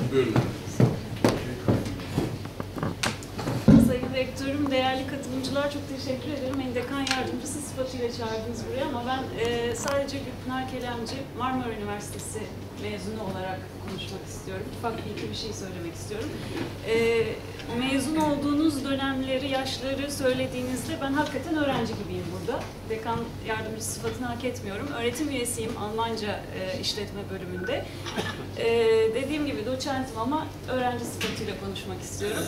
Buyurun. Sayın Rektörüm, değerli katılımcılar, çok teşekkür ederim. Beni dekan yardımcısı sıfatıyla çağırdınız buraya ama ben sadece Gülpınar Kelemci, Marmara Üniversitesi mezunu olarak konuşmak istiyorum. Ufak bir şey söylemek istiyorum. Mezun olduğunuz dönemleri, yaşları söylediğinizde ben hakikaten öğrenci gibiyim burada. Dekan yardımcısı sıfatını hak etmiyorum. Öğretim üyesiyim Almanca işletme bölümünde. Dediğim gibi doçentim ama öğrenci sıfatıyla konuşmak istiyorum.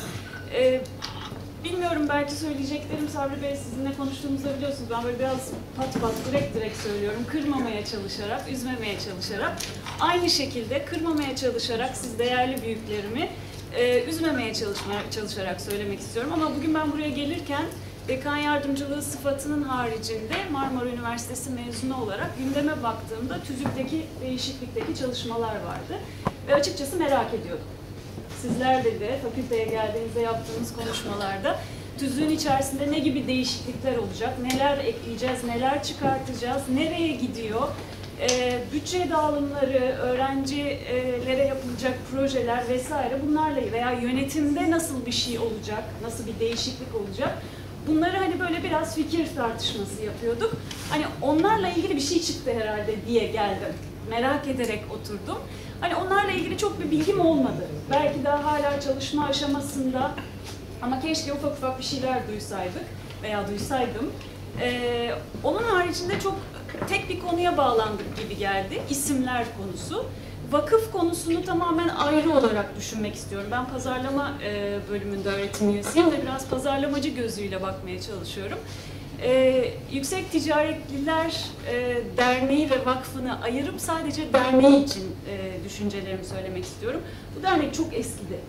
Bilmiyorum, belki söyleyeceklerim Sabri Bey sizinle konuştuğumuzda biliyorsunuz ben böyle biraz pat pat direkt söylüyorum. Kırmamaya çalışarak, üzmemeye çalışarak. Aynı şekilde kırmamaya çalışarak siz değerli büyüklerimi üzmemeye çalışarak söylemek istiyorum. Ama bugün ben buraya gelirken dekan yardımcılığı sıfatının haricinde Marmara Üniversitesi mezunu olarak gündeme baktığımda tüzükteki değişiklikteki çalışmalar vardı. Ve açıkçası merak ediyordum. Sizler de fakülteye geldiğinizde yaptığımız konuşmalarda tüzüğün içerisinde ne gibi değişiklikler olacak, neler ekleyeceğiz, neler çıkartacağız, nereye gidiyor, bütçe dağılımları, öğrencilere yapılacak projeler vesaire bunlarla veya yönetimde nasıl bir şey olacak, nasıl bir değişiklik olacak, bunları hani böyle biraz fikir tartışması yapıyorduk. Hani onlarla ilgili bir şey çıktı herhalde diye geldim. Merak ederek oturdum. Hani onlarla ilgili çok bir bilgim olmadı. Belki daha hala çalışma aşamasında ama keşke ufak ufak bir şeyler duysaydık veya duysaydım. Onun haricinde çok tek bir konuya bağlandık gibi geldi. İsimler konusu. Vakıf konusunu tamamen ayrı olarak düşünmek istiyorum. Ben pazarlama bölümünde öğretim üyesiyim ve biraz pazarlamacı gözüyle bakmaya çalışıyorum. Yüksek Ticaretliler Derneği ve Vakfı'nı ayırıp sadece derneği için düşüncelerimi söylemek istiyorum. Bu dernek çok eskidi.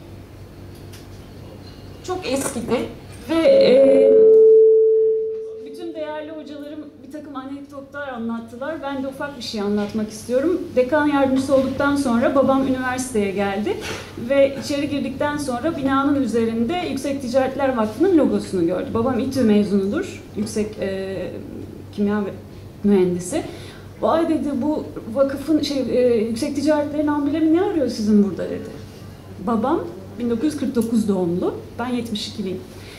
Çok eskidi ve bütün değerli hocalarım bir takım anekdotlar anlattılar. Ben de ufak bir şey anlatmak istiyorum. Dekan yardımcısı olduktan sonra babam üniversiteye geldi ve içeri girdikten sonra binanın üzerinde Yüksek Ticaretler Vakfı'nın logosunu gördü. Babam İTÜ mezunudur, yüksek kimya mühendisi. Vay dedi, bu vakıfın Yüksek Ticaretlerin amblemi ne arıyor sizin burada dedi. Babam 1949 doğumlu, ben 72'liyim.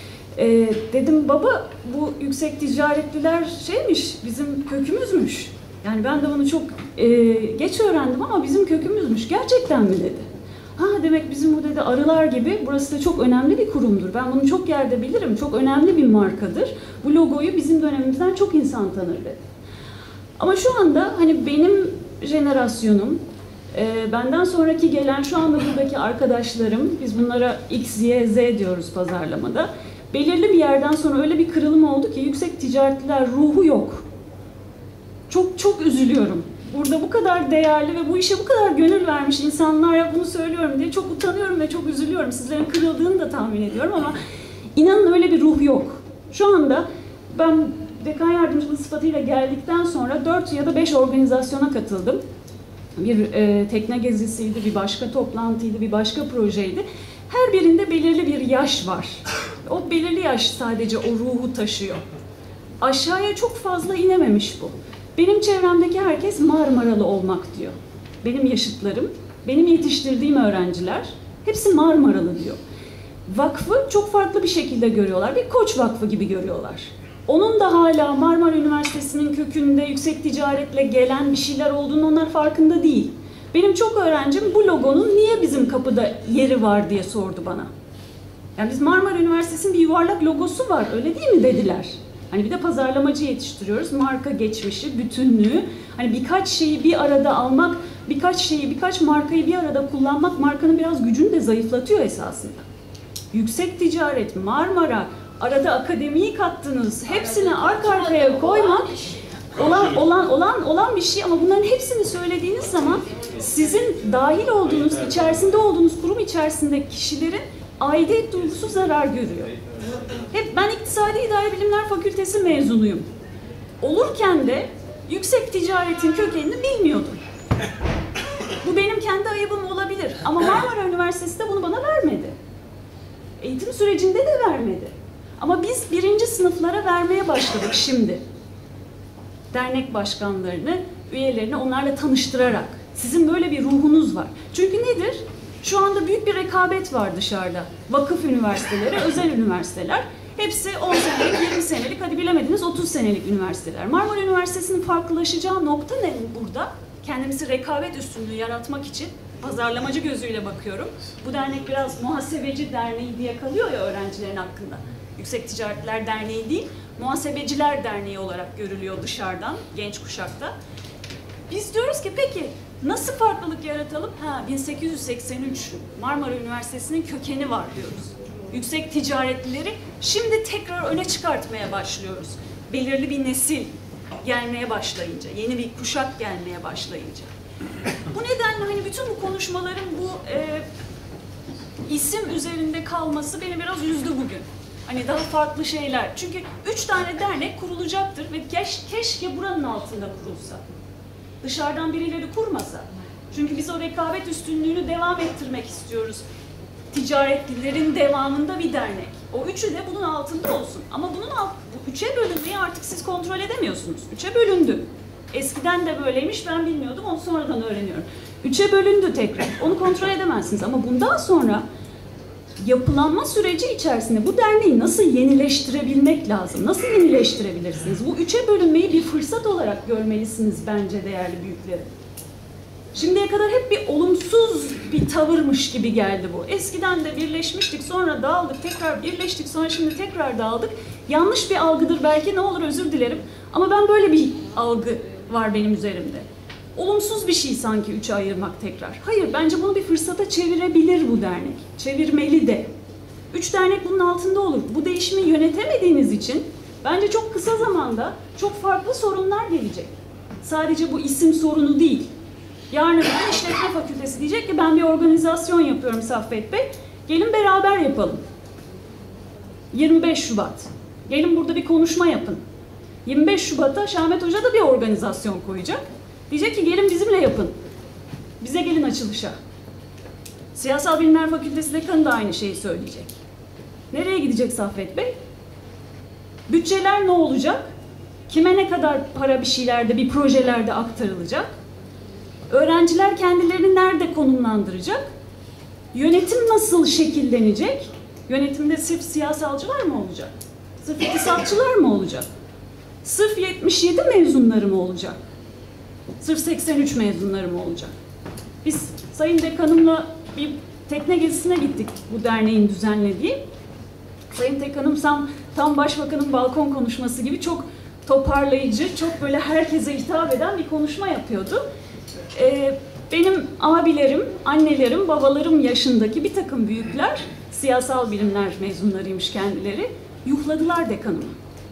Dedim baba, bu yüksek ticaretliler şeymiş, bizim kökümüzmüş. Yani ben de onu çok geç öğrendim ama bizim kökümüzmüş. Gerçekten mi dedi. Ha demek bizim bu dedi arılar gibi, burası da çok önemli bir kurumdur. Ben bunu çok yerde bilirim, çok önemli bir markadır. Bu logoyu bizim dönemimizden çok insan tanır dedi. Ama şu anda hani benim jenerasyonum, benden sonraki gelen şu anda buradaki arkadaşlarım, biz bunlara X, Y, Z diyoruz pazarlamada. Belirli bir yerden sonra öyle bir kırılım oldu ki yüksek ticaretliler ruhu yok. Çok üzülüyorum. Burada bu kadar değerli ve bu işe bu kadar gönül vermiş insanlara bunu söylüyorum diye çok utanıyorum ve çok üzülüyorum. Sizlerin kırıldığını da tahmin ediyorum ama inanın öyle bir ruh yok. Şu anda ben dekan yardımcılığı sıfatıyla geldikten sonra 4 ya da 5 organizasyona katıldım. Bir tekne gezisiydi, bir başka toplantıydı, bir başka projeydi. Her birinde belirli bir yaş var. O belirli yaş sadece o ruhu taşıyor. Aşağıya çok fazla inememiş bu. Benim çevremdeki herkes Marmaralı olmak diyor. Benim yaşıtlarım, benim yetiştirdiğim öğrenciler hepsi Marmaralı diyor. Vakfı çok farklı bir şekilde görüyorlar. Bir Koç Vakfı gibi görüyorlar. Onun da hala Marmara Üniversitesi'nin kökünde yüksek ticaretle gelen bir şeyler olduğunu onlar farkında değil. Benim çok öğrencim bu logonun niye bizim kapıda yeri var diye sordu bana. Yani biz Marmara Üniversitesi'nin bir yuvarlak logosu var, öyle değil mi dediler. Hani bir de pazarlamacı yetiştiriyoruz, marka geçmişi, bütünlüğü. Hani birkaç şeyi bir arada almak, birkaç markayı bir arada kullanmak markanın biraz gücünü de zayıflatıyor esasında. Yüksek ticaret, Marmara, arada akademiyi kattınız, hepsini arka arkaya koymak olan bir şey ama bunların hepsini söylediğiniz zaman sizin dahil olduğunuz, içerisinde olduğunuz kurum içerisindeki kişilerin aidiyet duygusu zarar görüyor. Ben İktisadi İdari Bilimler Fakültesi mezunuyum. Olurken de yüksek ticaretin kökenini bilmiyordum. Bu benim kendi ayıbım olabilir ama Marmara Üniversitesi de bunu bana vermedi. Eğitim sürecinde de vermedi. Ama biz birinci sınıflara vermeye başladık şimdi. Dernek başkanlarını, üyelerini onlarla tanıştırarak. Sizin böyle bir ruhunuz var. Çünkü nedir? büyük bir rekabet var dışarıda. Vakıf üniversiteleri, özel üniversiteler. Hepsi 10 senelik, 20 senelik, hadi bilemediniz 30 senelik üniversiteler. Marmara Üniversitesi'nin farklılaşacağı nokta ne burada? Kendimizi rekabet üstünlüğü yaratmak için pazarlamacı gözüyle bakıyorum. Bu dernek biraz muhasebeci derneği diye kalıyor ya öğrencilerin hakkında. Yüksek Ticaretler Derneği değil, Muhasebeciler Derneği olarak görülüyor dışarıdan, genç kuşakta. Biz diyoruz ki peki nasıl farklılık yaratalım? 1883 Marmara Üniversitesi'nin kökeni var diyoruz. Yüksek ticaretlileri şimdi tekrar öne çıkartmaya başlıyoruz. Belirli bir nesil gelmeye başlayınca, yeni bir kuşak gelmeye başlayınca. Bu nedenle hani bütün bu konuşmaların bu isim üzerinde kalması beni biraz üzdü bugün. Hani daha farklı şeyler. Çünkü 3 tane dernek kurulacaktır ve keşke buranın altında kurulsa. Dışarıdan birileri kurmasa. Çünkü biz o rekabet üstünlüğünü devam ettirmek istiyoruz. Ticaretlilerin devamında bir dernek. O üçü de bunun altında olsun. Ama bu üçe bölünmeyi artık siz kontrol edemiyorsunuz. Üçe bölündü. Eskiden de böyleymiş, ben bilmiyordum, onu sonradan öğreniyorum. Üçe bölündü tekrar. Onu kontrol edemezsiniz ama bundan sonra yapılanma süreci içerisinde bu derneği nasıl yenileştirebilmek lazım? Nasıl yenileştirebilirsiniz? Bu üçe bölünmeyi bir fırsat olarak görmelisiniz bence değerli büyüklerim. Şimdiye kadar hep bir olumsuz bir tavırmış gibi geldi bu. Eskiden de birleşmiştik, sonra dağıldık, tekrar birleştik, sonra şimdi tekrar dağıldık. Yanlış bir algıdır belki, ne olur özür dilerim. Ama ben böyle bir algı var benim üzerimde. Olumsuz bir şey sanki üçe ayırmak tekrar. Hayır, bence bunu bir fırsata çevirebilir bu dernek. Çevirmeli de. 3 dernek bunun altında olur. Bu değişimi yönetemediğiniz için bence çok kısa zamanda çok farklı sorunlar gelecek. Sadece bu isim sorunu değil. Yarın öbür gün İşletme Fakültesi diyecek ki ben bir organizasyon yapıyorum Saffet Bey. Gelin beraber yapalım. 25 Şubat. Gelin burada bir konuşma yapın. 25 Şubat'ta Şahmet Hoca da bir organizasyon koyacak. Diyecek ki gelin bizimle yapın. Bize gelin açılışa. Siyasal Bilimler Fakültesi dekanı da aynı şeyi söyleyecek. Nereye gidecek Saffet Bey? Bütçeler ne olacak? Kime ne kadar para bir şeylerde, bir projelerde aktarılacak? Öğrenciler kendilerini nerede konumlandıracak? Yönetim nasıl şekillenecek? Yönetimde sırf siyasalcılar mı olacak? Sırf iktisatçılar mı olacak? Sırf 77 mezunları mı olacak? Sırf 83 mezunları mı olacak? Biz Sayın Dekanımla bir tekne gezisine gittik bu derneğin düzenlediği. Sayın Dekanım tam Başbakanın balkon konuşması gibi çok toparlayıcı, çok böyle herkese hitap eden bir konuşma yapıyordu. Benim abilerim, annelerim, babalarım yaşındaki bir takım büyükler, siyasal bilimler mezunlarıymış kendileri, yuhladılar dekanımı.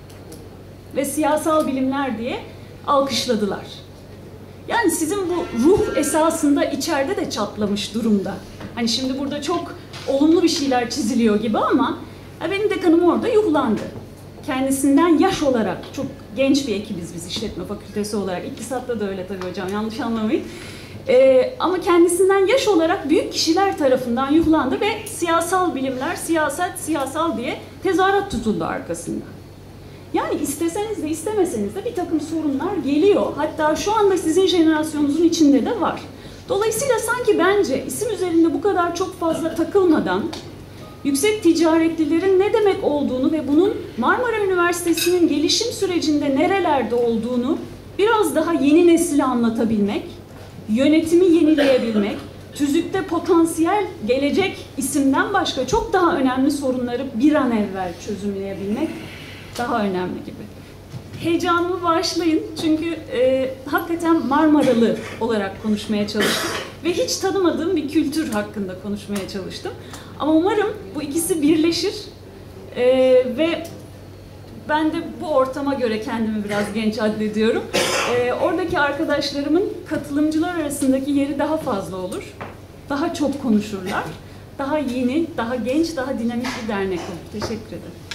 Ve siyasal bilimler diye alkışladılar. Yani sizin bu ruh esasında içeride de çatlamış durumda. Hani şimdi burada çok olumlu bir şeyler çiziliyor gibi ama benim dekanım orada yuhlandı. Kendisinden yaş olarak, çok genç bir ekibiz biz İşletme Fakültesi olarak. İktisatta da öyle tabii hocam, yanlış anlamayın. Ama kendisinden yaş olarak büyük kişiler tarafından yuhlandı ve siyasal bilimler, siyaset, siyasal diye tezahürat tutuldu arkasında. Yani isteseniz de istemeseniz de bir takım sorunlar geliyor. Hatta şu anda sizin jenerasyonunuzun içinde de var. Dolayısıyla sanki bence isim üzerinde bu kadar çok fazla takılmadan yüksek ticaretlilerin ne demek olduğunu ve bunun Marmara Üniversitesi'nin gelişim sürecinde nerelerde olduğunu biraz daha yeni nesile anlatabilmek, yönetimi yenileyebilmek, tüzükte potansiyel gelecek isimden başka çok daha önemli sorunları bir an evvel çözümleyebilmek daha önemli gibi. Heyecanımı bağışlayın çünkü hakikaten Marmaralı olarak konuşmaya çalıştım ve hiç tanımadığım bir kültür hakkında konuşmaya çalıştım. Ama umarım bu ikisi birleşir ve ben de bu ortama göre kendimi biraz genç addediyorum. Oradaki arkadaşlarımın katılımcılar arasındaki yeri daha fazla olur. Daha çok konuşurlar. Daha yeni, daha genç, daha dinamik bir dernek olur. Teşekkür ederim.